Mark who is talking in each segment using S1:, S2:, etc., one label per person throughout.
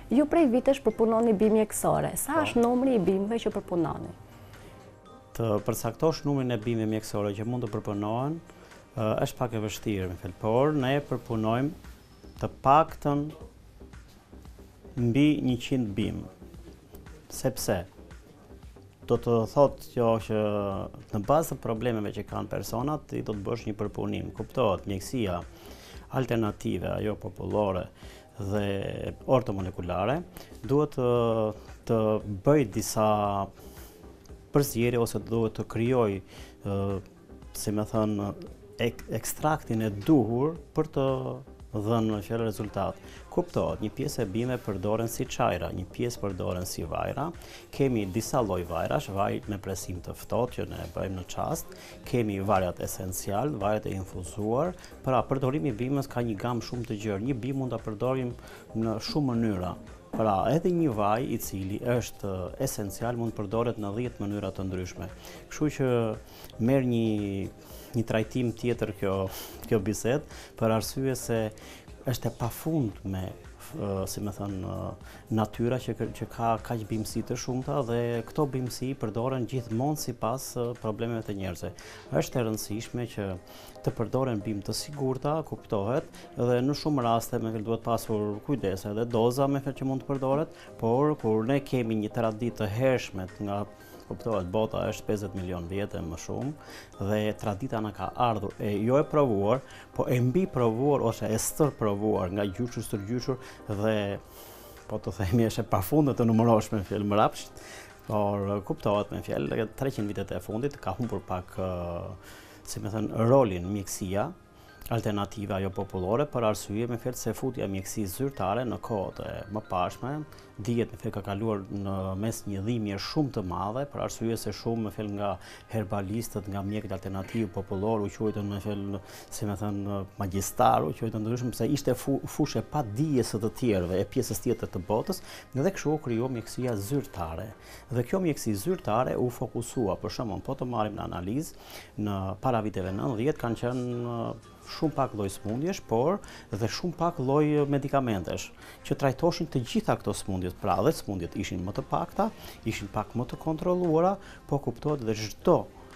S1: Ju prej vitesh përpunoni bimë mjekësore. Sa është numri i bimëve që përpunoni?
S2: Të përcaktosh numrin e bimëve mjekësore që mund të përpunohen është pak e vështirë, por ne përpunojmë të paktën mbi 100 bimë. Sepse do të thotë që në bazë të problemeve që kanë personat, ti do të bësh një përpunim. Kuptohet, mjekësia alternative, ajo popullore dhe ortomolekulare, duhet të bëj disa përzierje ose duhet të krijoj, si më thënë, ekstraktin e duhur për të dhënë në fjalë rezultat. Kuptohet, një pjesë e bimëve përdoren si çajra, një pjesë përdoren si vajra. Kemi disa lloj vajrash, vaj me presim të ftohtë që ne bëjmë në çast, kemi vajrat esencial, vajrat e infuzuar. Pra, përdorimi i bimës ka një gamë shumë të gjerë. Një bimë mund ta përdorim në shumë mënyra. Pra, edhe një vaj i cili është esencial mund përdoret në 10 mënyra të ndryshme. Kështu që merr një trajtim tjetër kjo bisedë, për arsye se është e pafundme, si më thënë, natyra që ka kaq bimësi të shumta dhe këto bimësi përdoren gjithmonë sipas problemeve të njerëzve. Është e rëndësishme që të përdoren bimë të sigurta, kuptohet, dhe në shumë raste me duhet pasur kujdes edhe doza me që mund të përdoret, por kur ne kemi një traditë të hershme nga kuptohet, bota është 50 milion vjetë më shumë dhe tradita na ka ardhur jo e provuar, po e mbi provuar ose e stërprovuar nga gjyqur stërgjyqur dhe po të themi është e pafundme të numërosh me fjalë mbrapsht, por kuptohet me fjalë 300 vitet e fundit ka humbur pak, si më thënë, rolin mjekësia alternative ajo popullore, për arsye me fjalë se futja e mjekësisë zyrtare në kohët e mëparshme dihet me fjalë ka kaluar në mes një dhimbje shumë të madhe, për arsye se shumë me fjalë nga herbalistët, nga mjekët alternativë popullor u quajtën me fjalë, si më thënë, magjistar, u quajtën ndryshëm se ishte fushë pa dije së të tjerëve e pjesës tjetër të botës, dhe kështu u krijoi mjekësia zyrtare. Dhe kjo mjekësi zyrtare u fokusua, për shembull, po të marrim në analizë në para viteve 90 kanë qenë shumë pak lloj smundjesh, por dhe shumë pak lloj medikamentesh, që trajtoshin të gjitha këto smundjet. Pra, dhe smundjet ishin më të pakta, ishin pak më të kontrolluara, po kuptohet dhe çdo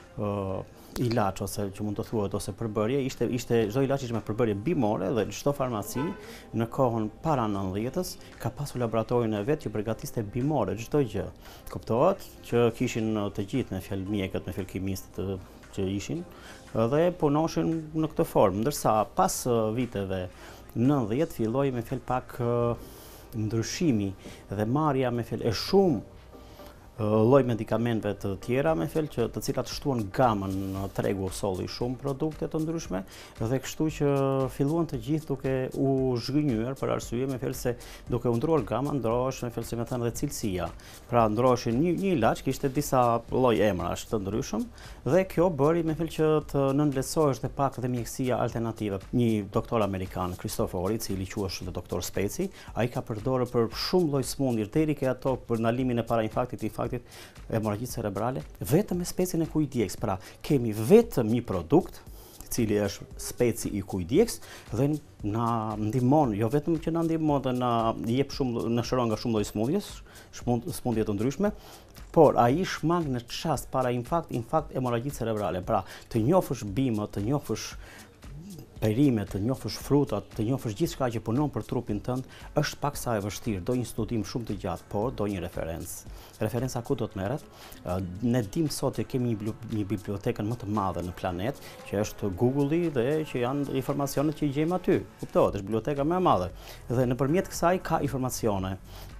S2: ilaç ose që mund të thuhet ose përbërje, ishte çdo ilaç ishte me përbërje bimore dhe çdo farmaci në kohën para 90-s ka pasur laboratorin e vet që përgatiste bimore çdo gjë. Kuptohet që kishin të gjithë me fjalë mjekët, me fjalë kimistët që ishin dhe punoshin në këtë formë, ndërsa pas viteve 90 filloi me fjalë pak ndryshimi dhe marrja me fjalë e shumë lloj medikamenteve të tjera me fjalë që të cilat shtuan gamën në tregu solli shumë produkte të ndryshme dhe kështu që filluan të gjithë duke u zhgënjur për arsye me fjalë se duke u ndruar gama ndrohesh me fjalë se më thënë dhe cilësia. Pra ndroheshin një ilaç kishte disa lloj emrash të ndryshëm dhe kjo bëri me fjalë që të nënvlerësohesh dhe pak dhe mjekësia alternative. Një doktor amerikan, Cristofori, i cili quhet dhe doktor Speci, ai ka përdorur për shumë lloj smundje deri ke ato për ndalimin e parainfarktit, hemorragjisë cerebrale, vetëm me specin e Cuidiex. Pra, kemi vetëm një produkt, i cili është speci i Cuidiex dhe na ndihmon, jo vetëm që na ndihmon dhe na jep shumë, na shëron nga shumë lloj smundje të ndryshme, por ai shmang në çast para infarkt hemorragjisë cerebrale. Pra, të njohësh bimët, të njohësh perimet, të njohësh frutat, të njohësh gjithçka që punon për trupin tënd, është paksa e vështirë, do një studim shumë të gjatë, por do një referencë. Referenca ku do të merret? Ne dim sot që kemi një bibliotekën më të madhe në planet, që është Google-i dhe që janë informacionet që i gjejmë aty. Kuptohet, është biblioteka më e madhe. Dhe nëpërmjet kësaj ka informacione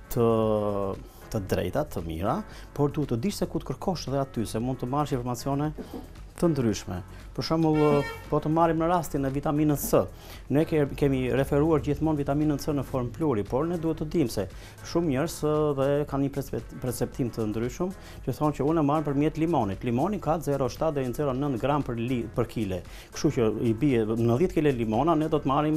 S2: të drejta, të mira, por duhet të dish se ku të kërkosh edhe aty, se mund të marrësh informacione të ndryshme. Për shembull, po të marrim në rastin e vitaminës C. Ne kemi referuar gjithmonë vitaminën C në formë pluri, por ne duhet të dimë se shumë njerëz dhe kanë një perceptim të ndryshëm që thonë që unë e marr përmjet limonit. Limoni ka 0,7 deri në 0,9 gram për kile. Kështu që i bie në 10 kg limona ne do të marrim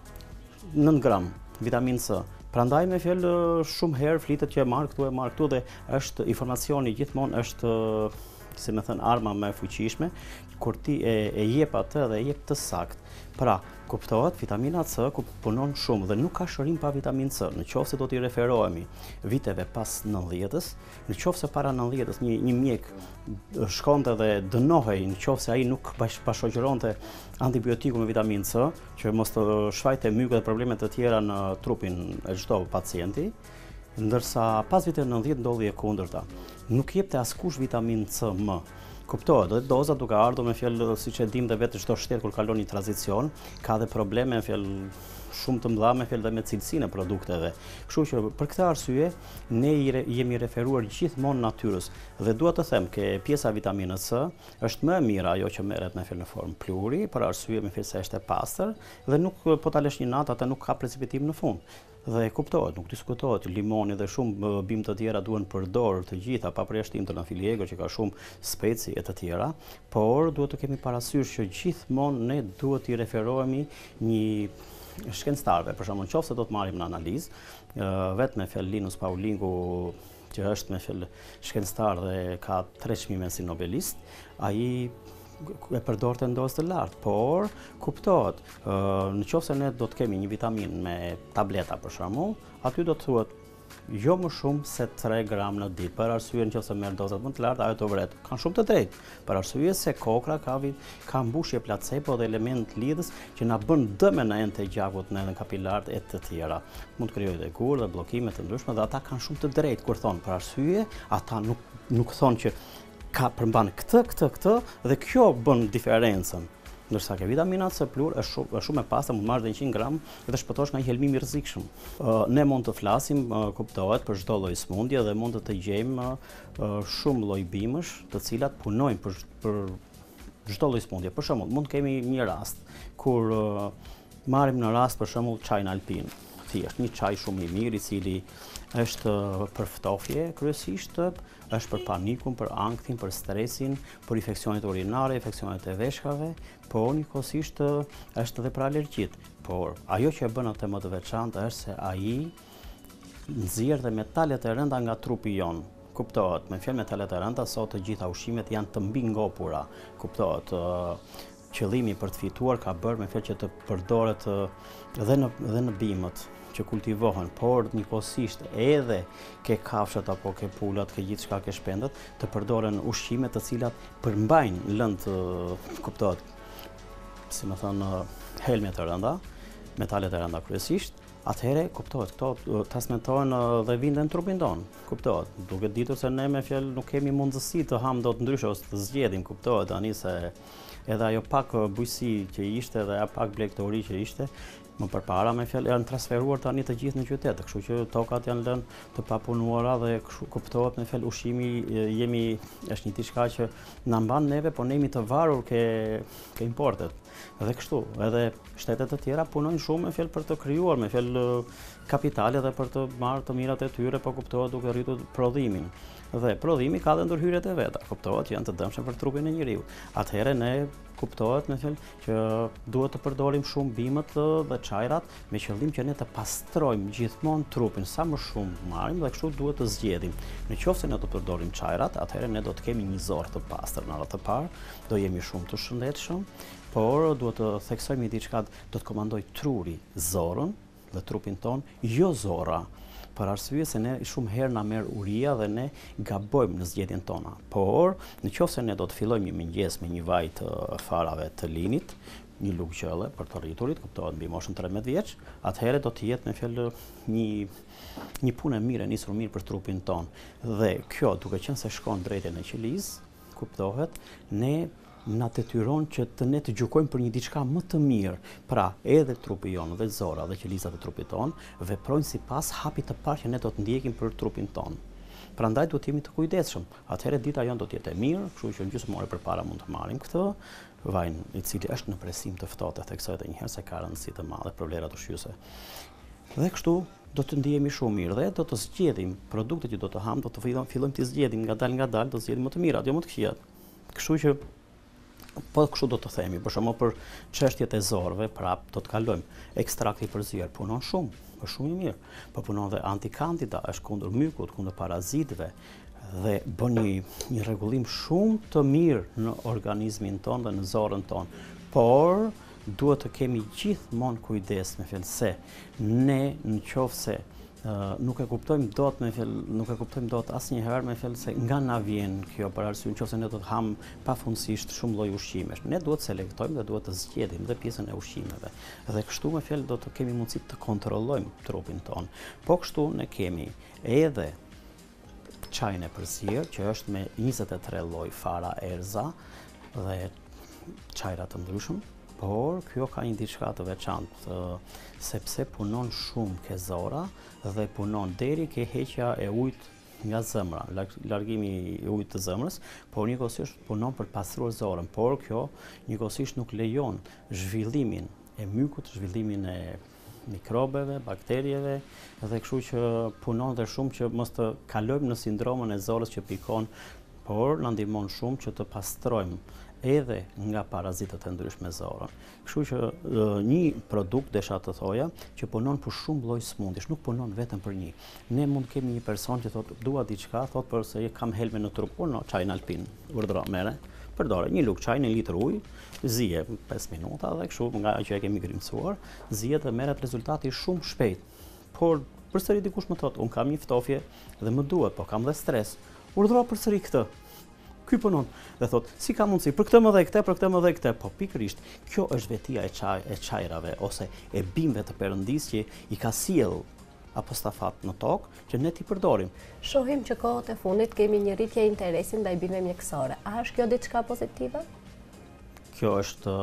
S2: 9 gram vitaminë C. Prandaj me fjalë shumë herë flitet që e marr këtu dhe është informacioni gjithmonë është si me thënë, arma më e fuqishme, kur ti e jep atë dhe e jep të sakt. Pra, kuptohet, vitamina C punon shumë dhe nuk ka shërim pa vitamin C. Në qoftë se do t'i referohemi viteve pas 90-s, në qoftë se para 90-s një mjek shkonte dhe dënohej në qoftë se ai nuk bashkëqëronte antibiotiku me vitamin C, që mos të shfaqte myke dhe probleme të tjera në trupin e çdo pacienti, ndërsa pas viteve 90 ndodhi e kundërta. Nuk jepte askush vitamin C më. Kuptohet, dhe doza duke ardhur me fjalë, siç e dim dhe vetë çdo shtet kur kalon një tranzicion, ka dhe probleme me fjalë shumë të mëdha me fjalë dhe me cilësinë e produkteve. Kështu që për këtë arsye ne jemi referuar gjithmonë natyrës dhe dua të them që pjesa e vitaminës C është më e mira ajo që merret me fjalë në formë pluri, për arsye me fjalë se është e pastër dhe nuk po ta lësh një natë atë nuk ka precipitim në fund. Dhe kuptohet, nuk diskutohet, limoni dhe shumë bimë të tjera duhen përdorur të gjitha, pa përjashtim të Nafiliego që ka shumë speci e të tjera, por duhet të kemi parasysh që gjithmonë ne duhet t'i referohemi një shkencëtarëve, për shembull, nëse do të marrim në analizë, vetë me fjalë Linus Paulingu, që është me fjalë shkencëtar dhe ka 3 çmime si nobelist, ai e përdorte në dozë të lartë, por kuptohet, në qoftë se ne do të kemi një vitamin me tableta për shembull, aty do të thuhet jo më shumë se 3 gram në ditë, për arsye nëse merr dozat më të larta, ajo të vret. Kanë shumë të drejtë, për arsye se kokra ka mbushje placebo dhe element lidhës që na bën dëm në enë të gjakut në kapilarët e të tjera. Mund të krijojë dhe gur dhe bllokime të ndryshme dhe ata kanë shumë të drejtë kur thonë, për arsye ata nuk thonë që ka përmban këtë dhe kjo bën diferencën. Ndërsa ke vitamina C plur është shumë e pastër, mund marrë 100 gram dhe shpëtosh nga një helmim i rrezikshëm. Ne mund të flasim, kuptohet, për çdo lloj smundje dhe mund të gjejmë shumë lloj bimësh, të cilat punojnë për çdo lloj smundje. Për shembull, mund të kemi një rast kur marrim në rast për shembull çajin alpin. Thjesht një çaj shumë i mirë i cili është për ftofje kryesisht, është për panikun, për anktin, për stresin, për infeksionet urinare, infeksionet e veshkave, por njëkohësisht është edhe për alergjit. Por ajo që e bën atë më të veçantë është se ai nxjerr dhe metalet e rënda nga trupi jon. Kuptohet, me fjalë metalet e rënda sot të gjitha ushqimet janë të mbingopura. Kuptohet, qëllimi për të fituar ka bërë me fjalë që të përdoret edhe në bimët që kultivohen, por njëkohësisht edhe ke kafshët apo ke pulat, ke gjithçka, ke shpendët, të përdoren ushqime të cilat përmbajnë lëndë, kuptohet, si më thënë, helmet e rënda, metalet e rënda kryesisht. Atëherë, kuptohet, këto transmetohen dhe vinden në trupin tonë, kuptohet, duke ditur se ne me fjalë nuk kemi mundësi të ham dot ndryshe ose të zgjedhim, kuptohet, tani se edhe ajo pak bujësi që ishte dhe pak blegtori që ishte, më përpara me fjalë janë transferuar tani të gjithë në qytet, kështu që tokat janë lënë të papunuara dhe kuptohet me fjalë ushqimi është një diçka që na mban neve, por ne jemi të varur ke importet. Dhe kështu, edhe shtetet të tjera punojnë shumë me fjalë për të krijuar me fjalë kapitale dhe për të marrë të mirat e tyre, po kuptohet duke rritur prodhimin. Dhe prodhimi ka dhe ndërhyrjet e veta, kuptohet që janë të dëmshme për trupin e njeriu. Atëherë ne kuptohet me fjalë që duhet të përdorim shumë bimët dhe çajrat me qëllim që ne të pastrojmë gjithmonë trupin sa më shumë marrim dhe kështu duhet të zgjedhim. Në qoftë se ne do të përdorim çajrat, atëherë ne do të kemi një zorr të pastër në radhë të parë, do jemi shumë të shëndetshëm, por duhet të theksojmë diçka, do të komandoj truri zorrën dhe trupin ton, jo zorra. Për arsye se ne shumë herë na merr uria dhe ne gabojmë në zgjedhjen tona. Por, nëse ne do të fillojmë një mëngjes me një vaj të farave të linit, një lugë gjelle për të rriturit, kuptohet mbi moshën 13 vjeç, atëherë do të jetë me fjalë një punë e mirë, nisur mirë për trupin ton. Dhe kjo, duke qenë se shkon drejt në qeliz, kuptohet, ne na detyron që ne të gjykojmë për një diçka më të mirë. Pra, edhe trupi jon dhe zora dhe qelizat e trupit ton veprojnë sipas hapit të parë që ne do të ndjekim për trupin ton. Prandaj duhet jemi të kujdesshëm. Atëherë dita jon do të jetë e mirë, kështu që gjysmë ore përpara mund të marrim këtë vajin i cili është në presim të ftohtë, theksohet edhe një herë se ka rëndësi të madhe për vlerat ushqyese. Dhe kështu do të ndihemi shumë mirë dhe do të zgjedhim produktet që do të ham, do të fillojmë të zgjedhim ngadalë, do të zgjedhim më të mirat, jo më të këqijat. Kështu që po kështu do të themi, për shembull për çështjet e zorrëve, prap do të kalojmë. Ekstrakti për zier punon shumë, është shumë i mirë. Po punon dhe antikandida, është kundër mykut, kundër parazitëve. dhe bën një rregullim shumë të mirë në organizmin tonë dhe në zorën tonë. Por duhet të kemi gjithmonë kujdes me fjalë se ne nëse nuk e kuptojmë dot asnjëherë me fjalë se nga na vjen kjo për arsye nëse ne do të ham pafundësisht shumë lloj ushqimesh. Ne duhet të selektojmë dhe duhet të zgjedhim dhe pjesën e ushqimeve. Dhe kështu me fjalë do të kemi mundësi të kontrollojmë trupin ton. Po kështu ne kemi edhe çajin e përzierë që është me 23 lloj fara erza dhe çajra të ndryshëm. Por kjo ka një diçka të veçantë sepse punon shumë ke zora dhe punon deri ke heqja e ujit nga zemra, largimi i ujit të zemrës, por njëkohësisht punon për të pastruar zorën, por kjo njëkohësisht nuk lejon zhvillimin e mykut, zhvillimin e mikrobeve, bakterieve dhe kështu që punon dhe shumë që mos të kalojmë në sindromën e zorës që pikon, por na ndihmon shumë që të pastrojmë edhe nga parazitët e ndryshme zorën. Kështu që një produkt desha të thoja që punon për shumë lloj smundjesh, nuk punon vetëm për një. Ne mund kemi një person që thotë dua diçka, thotë për se kam helme në trup, no, çajin alpin, urdhëro merre, përdore një lugë çaj, 1 litër ujë, zije 5 minuta dhe kështu nga që e kemi grimcuar, zihet dhe merret rezultati shumë shpejt. Por përsëri dikush më thotë, un kam një ftofje dhe më duhet, po kam dhe stres. Urdhëro përsëri këtë. Ky punon dhe thot, si ka mundësi, për këtë më dhe këtë, për këtë më dhe këtë, po pikërisht, kjo është vetia e çajrave ose e bimëve të Perëndis që i ka sjell apostafat në tokë që ne t'i përdorim.
S1: Shohim që kohët e fundit kemi një rritje interesi ndaj bimëve mjekësore. A është kjo diçka pozitive?
S2: Kjo është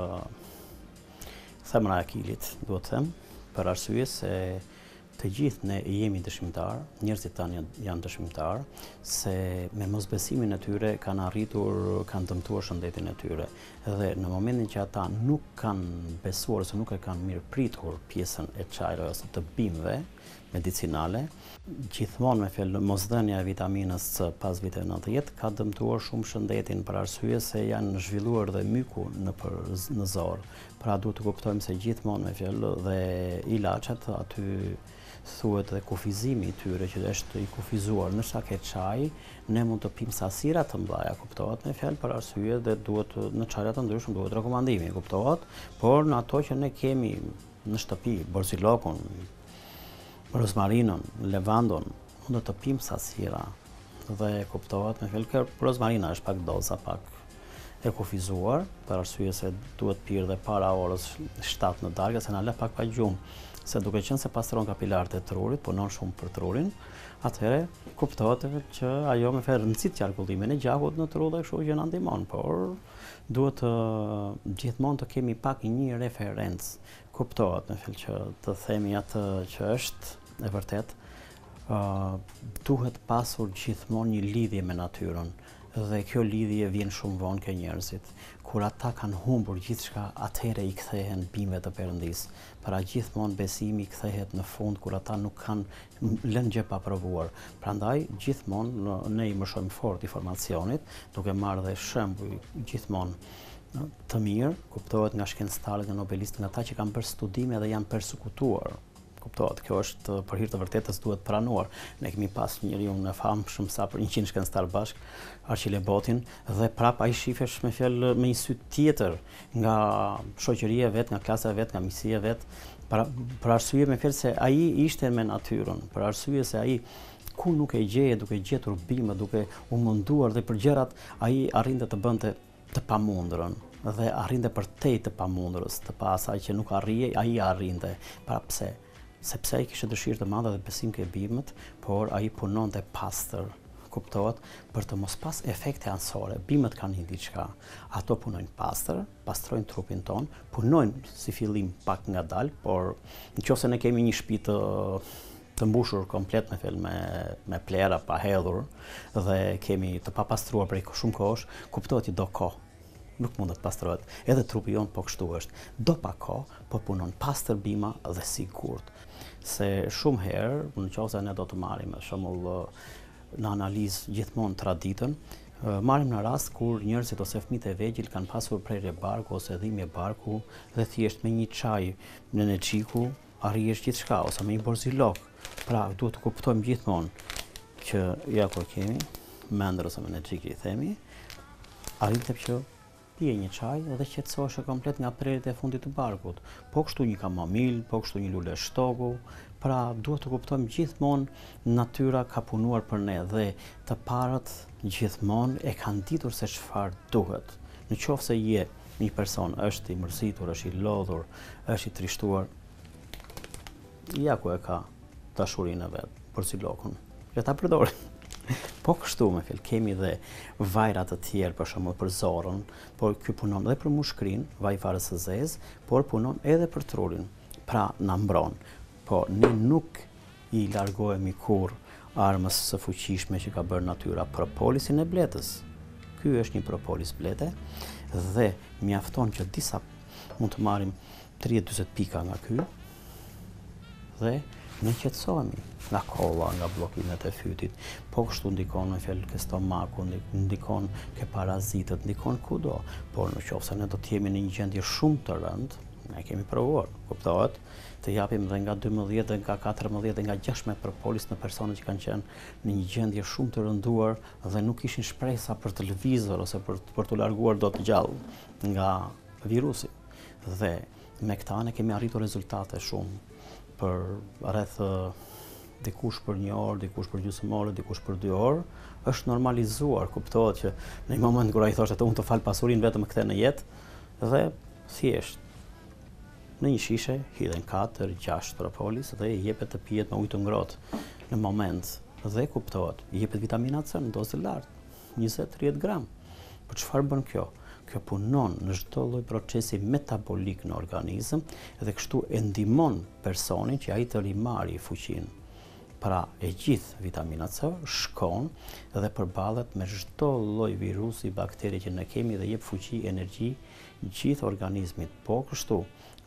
S2: themra e akilit, duhet të them, për arsye se të gjithë ne jemi dëshmitar, njerëzit tanë janë dëshmitar, se me mosbesimin e tyre kanë dëmtuar shëndetin e tyre. Dhe në momentin që ata nuk kanë besuar ose nuk e kanë mirë pritur pjesën e çajrave ose të bimëve medicinale, gjithmonë me fjalë mosdhënia e vitaminës C pas viteve 90 ka dëmtuar shumë shëndetin për arsye se janë zhvilluar dhe myku në zorë. Pra duhet të kuptojmë se gjithmonë me fjalë dhe ilaçet aty thuhet dhe kufizimi i tyre që është i kufizuar në shake çaj, ne mund të pim sasira të mëdha, kuptohet me fjalë për arsye dhe duhet në çajra të ndryshëm duhet rekomandimi, kuptohet, por në ato që ne kemi në shtëpi, borzilokun, rozmarinën, levandon, mund të pim sasira dhe kuptohet me fjalë që rozmarina është pak doza, pak e kufizuar, për arsye se duhet pirë dhe para orës 7 në darkë, se na lë pak pa gjumë. Se duke qenë se pastron kapilarët e trurit, punon shumë për trurin, atëherë kuptohet që ajo me fjalë rëndësit qarkullimin e gjakut në tru dhe kështu që na ndihmon, por duhet gjithmonë të kemi pak një referencë. Kuptohet me fjalë që të themi atë që është e vërtet, duhet pasur gjithmonë një lidhje me natyrën. Dhe kjo lidhje vjen shumë vonë ke njerëzit. Kur ata kanë humbur gjithçka, atëherë i kthehen bimëve të Perëndis. Pra gjithmonë besimi kthehet në fund kur ata nuk kanë lënë gjë pa provuar. Prandaj gjithmonë ne i mëshojmë fort informacionit, duke marrë dhe shembuj gjithmonë të mirë, kuptohet nga shkencëtarët, nga nobelistë, nga ata që kanë bërë studime dhe janë persekutuar. Kuptohet, kjo është për hir të vërtetës duhet pranuar. Ne kemi pas njeriu në famshëm sa për 100 shkencëtar bashk, Archile Botin, dhe prap ai shifesh me fjalë me një sy tjetër nga shoqëria vet, nga klasa vet, nga miqësia vet, për arsye me fjalë se ai ishte me natyrën, për arsye se ai ku nuk e gjeje, duke gjetur bimë, duke u munduar dhe për gjërat, ai arrinte të bënte të pamundurën dhe arrinte për tej të pamundurës, të pa asaj që nuk arrije, ai arrinte. Pra pse? Sepse ai kishte dëshirë të madhe dhe besim ke bimët, por ai punonte pastër, kuptohet, për të mos pas efekte anësore. Bimët kanë një diçka, ato punojnë pastër, pastrojnë trupin ton, punojnë si fillim pak ngadalë, por nëse ne kemi një shtëpi të mbushur komplet me plera pa hedhur dhe kemi të papastruar prej shumë kohësh, kuptohet që do kohë. Nuk mund të pastrohet. Edhe trupi jon po kështu është. Do pa kohë, po punon pastër bima dhe sigurt. Se shumë herë, nëse ne do të marrim për shembull në analizë gjithmonë traditën, marrim në rast kur njerëzit ose fëmijët e vegjël kanë pasur prerje barku ose dhimbje barku dhe thjesht me një çaj në nexhiku arrihesh gjithçka ose me një borzilok. Pra duhet të kuptojmë gjithmonë që ja kur kemi, mendër ose menaxhik i themi, arritem që pije një çaj dhe qetësohesh komplet nga prerjet e fundit të barkut. Po kështu një kamomil, po kështu një lule shtoku, pra duhet të kuptojmë gjithmonë natyra ka punuar për ne dhe të parët gjithmonë e kanë ditur se çfarë duhet. Në qoftë se je një person është i mërzitur, është i lodhur, është i trishtuar, ja ku e ka dashurinë e vet për xilokun. Le ta përdori. Po kështu me fjalë kemi dhe vajra të tjerë për shembull për zorën, por ky punon edhe për mushkrin, vaj farës së zezë, por punon edhe për trurin. Pra na mbron. Po ne nuk i largohemi kurrë armës së fuqishme që ka bërë natyra, propolisin e bletës. Ky është një propolis blete dhe mjafton që disa mund të marrim 30-40 pika nga ky dhe ne qetësohemi nga kolla, nga bllokimet e fytit, po kështu ndikon me fjalë ke stomaku, ndikon ke parazitët, ndikon kudo, por në qoftë se ne do të jemi në një gjendje shumë të rëndë, ne kemi provuar, kuptohet, të japim dhe nga 12 dhe nga 14 dhe nga 16 propolis në personat që kanë qenë në një gjendje shumë të rënduar dhe nuk kishin shpresa për të lëvizur ose për të larguar dot gjallë nga virusi. Dhe me këta ne kemi arritur rezultate shumë për rreth dikush për 1 orë, dikush për gjysmore, dikush për 2 orë, është normalizuar, kuptohet që në një moment kur ai thoshte unë të fal pasurinë vetëm kthe në jetë dhe thjesht në një shishe hidhen 4-6 propolis dhe i jepet të pijet me ujë të ngrohtë në moment dhe kuptohet, i jepet vitamina C në dozë të lartë, 20-30 gram. Por çfarë bën kjo? Kjo punon në çdo lloj procesi metabolik në organizëm dhe kështu e ndihmon personin që ai të rimarrë fuqinë. Pra e gjithë vitamina C shkon dhe përballet me çdo lloj virusi, bakteri që ne kemi dhe jep fuqi, energji gjithë organizmit. Po kështu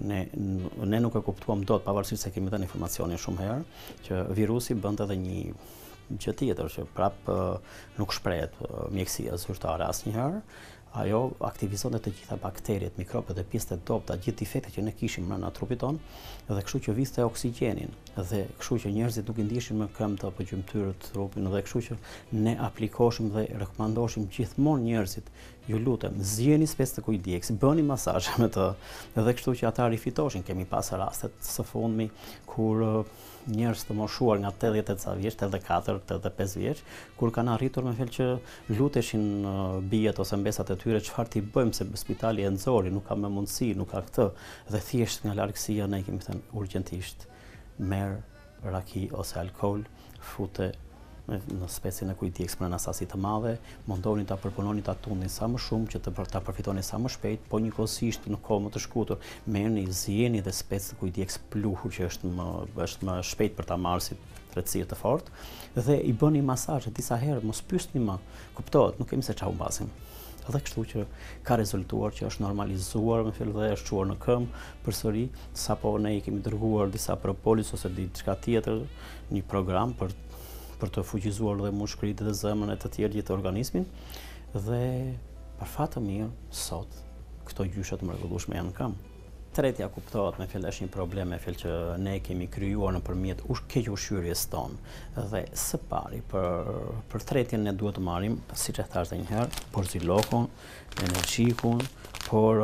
S2: ne nuk e kuptuam dot, pavarësisht se kemi dhënë informacionin shumë herë, që virusi bën edhe një gjë tjetër që prap nuk shprehet mjekësia zyrtare asnjëherë. Ajo aktivizon të gjitha bakteriet, mikrobet dhe pjesët e dobta, gjithë defektet që ne kishim brenda trupit ton, dhe kështu që viste oksigjenin, dhe kështu që njerëzit nuk i ndieshin më këmbët apo gjymtyrët trupin, dhe kështu që ne aplikoshim dhe rekomandoshim gjithmonë njerëzit, ju lutem, zgjeni specë të kujdeks, bëni masazhe me të, dhe kështu që ata rifitoshin. Kemi pas rastet së fundmi kur njerëz të moshuar nga 88 vjeç, 84, 85 vjeç, kur kanë arritur me fjalë që luteshin bijat ose mbesat e tyre çfarë ti bëjmë se spitali e nxori, nuk ka më mundësi, nuk ka këtë, dhe thjesht nga largësia ne kemi thënë urgjentisht merr raki ose alkool, fute në specin e kujdeks për në sasi të madhe, mundoni ta përpunoni ta tundin sa më shumë që ta përfitoni sa më shpejt, po njëkohësisht në kohë më të shkurtër merrni, zjeni dhe spec të kujdeks pluhur që është më shpejt për ta marrë si tretësirë të fortë, dhe i bëni masazhe disa herë, mos pyesni më, kuptohet, nuk kemi se çau mbasim. Dhe kështu që ka rezultuar që është normalizuar me fjalë dhe është çuar në këmbë përsëri, sapo ne i kemi dërguar disa propolis ose diçka tjetër, një program për të fuqizuar dhe mushkëritë dhe zemrën e të tjerë gjithë organizmin, dhe për fat të mirë sot këto gjyshe të mrekullueshme janë në këmbë. Tretja kuptohet me fjalë është një problem me fjalë që ne kemi krijuar nëpërmjet keq ushqyerjes tonë, dhe së pari për tretjen ne duhet të marrim, siç e thash edhe një herë, porzilokun, energjikun, por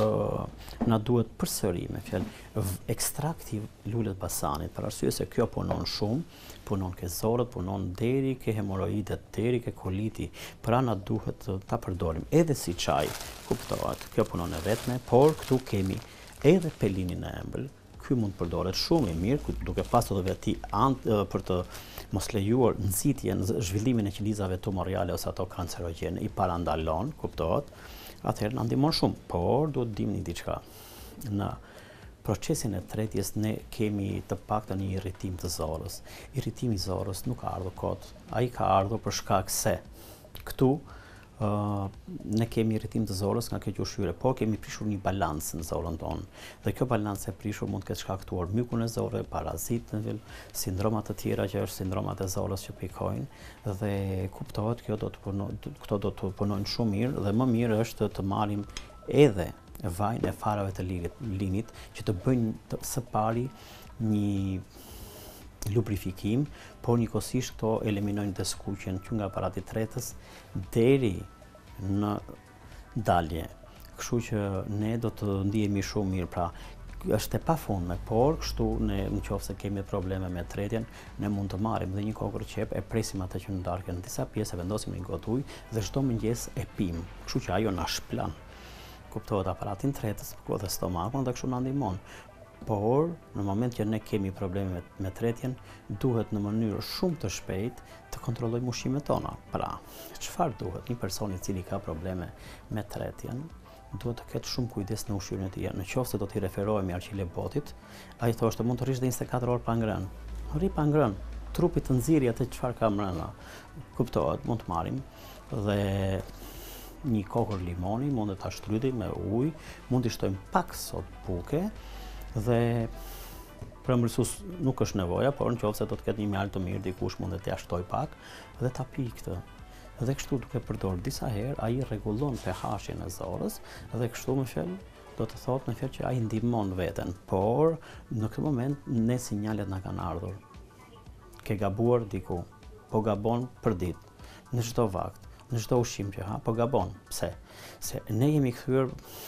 S2: na duhet përsëri me fjalë ekstrakti lulet basanit, për arsye se kjo punon shumë, punon ke zorët, punon deri ke hemoroidet, deri ke koliti, pra na duhet ta përdorim edhe si çaj, kuptohet, kjo punon e vetme, por këtu kemi edhe pelinin e ëmbël. Ky mund përdoret shumë i mirë, duke pasur edhe veti për të mos lejuar nxitjen, zhvillimin e qelizave tumoriale ose ato kancerogjene, i parandalon, kuptohet. Atëherë na ndihmon shumë, por duhet dimni diçka. Në procesin e tretjes ne kemi të paktën një irritim të zorrës. Irritimi i zorrës nuk ka ardhur kot. Ai ka ardhur për shkak se këtu ne kemi irritim të zorrës nga keq ushqyerje, por kemi prishur një balancë në zorrën tonë. Dhe kjo balancë e prishur mund të ketë shkaktuar mykun e zorrës, parazitë, sindroma të tjera që është sindromat e zorrës që pikojnë, dhe kuptohet këto do të punojnë shumë mirë, dhe më mirë është të marrim edhe vajin e farave të linit që të bëjnë së pari lubrifikim, por njëkohësisht këto eliminojnë deskuqen që nga aparati tretës deri në dalje. Kështu që ne do të ndihemi shumë mirë, pra është e pafundme, por kështu ne nëse kemi probleme me tretjen, ne mund të marrim dhe një kokër qep, e presim atë që ndarken në disa pjesë, e vendosim në një gotë ujë dhe çdo mëngjes e pim. Kështu që ajo na shplan. Kuptohet aparatin tretës, dhe stomakun dhe kështu na ndihmon. Por në moment që ne kemi probleme me tretjen, duhet në mënyrë shumë të shpejtë të kontrollojmë ushqimet tona. Pra, çfarë duhet? Një person i cili ka probleme me tretjen duhet të ketë shumë kujdes në ushqimin e tij. Nëse do t'i referohemi Arqile Botit, ai thoshte mund të rrish dhe 24 orë pa ngrënë. Rri pa ngrënë, trupi të nxirrë atë çfarë ka brenda. Kuptohet, mund të marrim dhe një kokër limoni, mund ta shtrydhim me ujë, mund t'i shtojmë pak sot buke dhe për ëmbëlsues nuk është nevoja, por nëse do të ketë një mjaltë të mirë, dikush mund të t'ia shtoj pak dhe ta pi këtë. Dhe kështu duke përdorur disa herë, ai rregullon pH-in e zorës dhe kështu më fjalë do të thotë në fjalë që ai ndihmon veten, por në këtë moment ne sinjalet na kanë ardhur. Ke gabuar diku, po gabon për ditë, në çdo vakt, në çdo ushqim që ha, po gabon. Pse? Se ne jemi kthyer,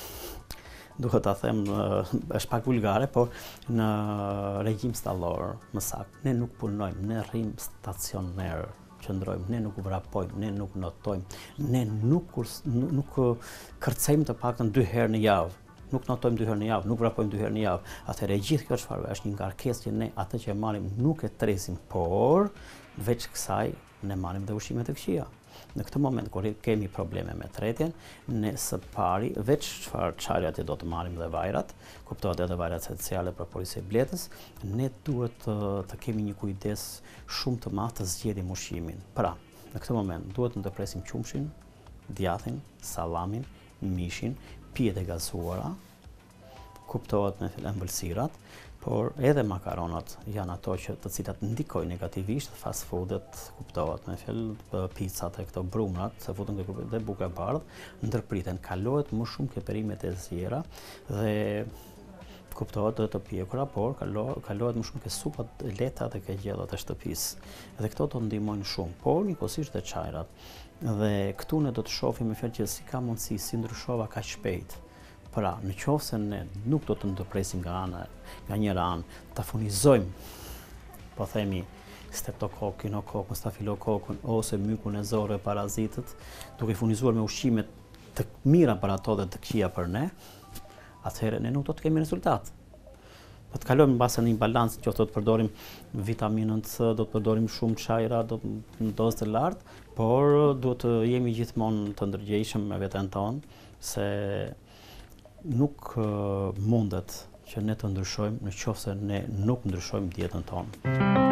S2: duhet ta them, është pak vulgare, por në regjim stallor, më saktë, ne nuk punojmë, ne rrim stacioner. Qëndrojmë, ne nuk vrapojmë, ne nuk notojmë, ne nuk kërcejmë të paktën 2 herë në javë, nuk notojmë 2 herë në javë, nuk vrapojmë 2 herë në javë. Atëherë gjithë kjo çfarë është një ngarkesë që ne atë që e marrim nuk e tresim, por veç kësaj ne marrim dhe ushqime të këqija. Në këtë moment kur kemi probleme me tretjen, ne së pari veç çfarë çajrat do të marrim dhe vajrat, kuptohet edhe vajrat esenciale për policë bletës, ne duhet të kemi një kujdes shumë të madh të zgjedhim ushqimin. Pra, në këtë moment duhet të ndërpresim qumshin, djathin, sallamin, mishin, pijet e gazuara, kuptohet me ëmbëlsirat, por edhe makaronat janë ato që të cilat ndikojnë negativisht, fast foodet, kuptohet me fjalë picat e këto brumrat, se futen dhe buka e bardhë, ndërpriten, kalohet më shumë ke perimet e zjera dhe kuptohet dhe të pjekura, por kalohet më shumë ke supat lehta dhe ke gjellat e shtëpisë. Dhe këto do ndihmojnë shumë, por njëkohësisht dhe çajrat. Dhe këtu ne do të shohim me fjalë që si ka mundësi, si ndryshova kaq shpejt. Pra, në qoftë se ne nuk do të ndërpresim nga njëra anë, ta furnizojmë, po themi, streptokokk, kinokokk, stafilokokun ose mykun e zorë e parazitët, duke furnizuar me ushqime të mira për ato dhe të këqija për ne, atëherë ne nuk do të kemi rezultat. Do të kalojmë mbase në një balancë, qoftë do të përdorim vitaminën C, do të përdorim shumë çajra, në dozë të lartë, por duhet të jemi gjithmonë të ndërgjegjshëm me veten tonë, se nuk mundet që ne të ndryshojmë në qoftë se ne nuk ndryshojmë dietën tonë.